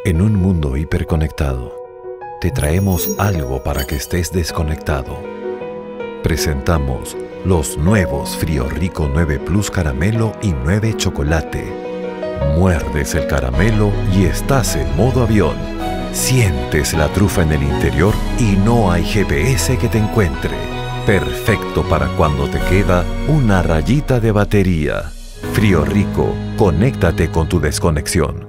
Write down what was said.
En un mundo hiperconectado, te traemos algo para que estés desconectado. Presentamos los nuevos Frío Rico 9 Plus Caramelo y 9 Chocolate. Muerdes el caramelo y estás en modo avión. Sientes la trufa en el interior y no hay GPS que te encuentre. Perfecto para cuando te queda una rayita de batería. Frío Rico, conéctate con tu desconexión.